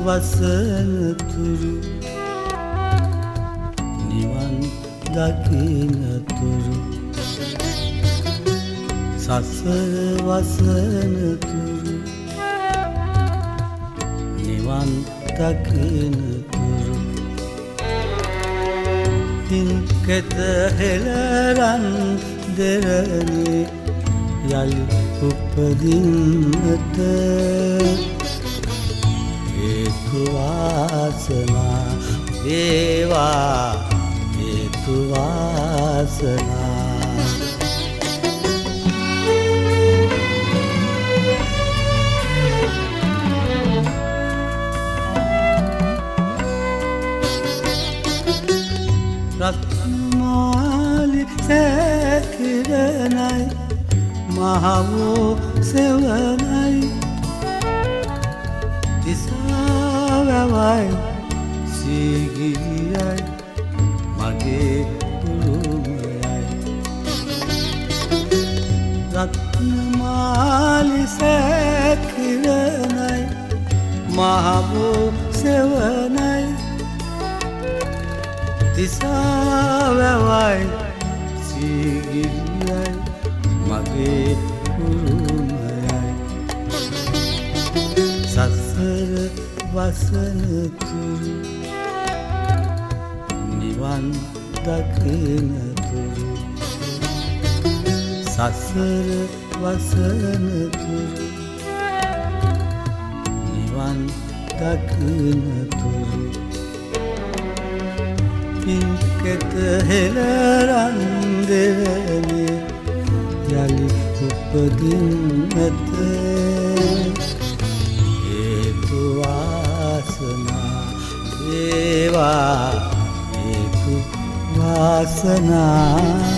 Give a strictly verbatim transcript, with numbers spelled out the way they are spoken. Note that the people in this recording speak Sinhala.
වසන තුරු නිවන් දකින තුරු සසර වසන තුරු නිවන් දකින තුරු තින්කෙත හෙළරන් දෙරනේ යලි උපදින්නට හේතු වාසනා වේවා හේතු වාසනා රත්නමාලි සැකිරණයි මහවෝ සෙවණයි තිසාවැවයි සීගිරියයි මගේ උරුමයයි රත්නමාලි සැකිරණයි මහවෝ සෙවණයි තිසාවැවයි සීගිරියයි මගේ උරුමයයි සසර වසන තුරු නිවන් දකින තුරු සසර වසන තුරු නිවන් දකින තුරු පින්කෙත හෙළරන් දෙරනේ යලි උපදින්නට හේතු වාසනා වේවා හේතු වාසනා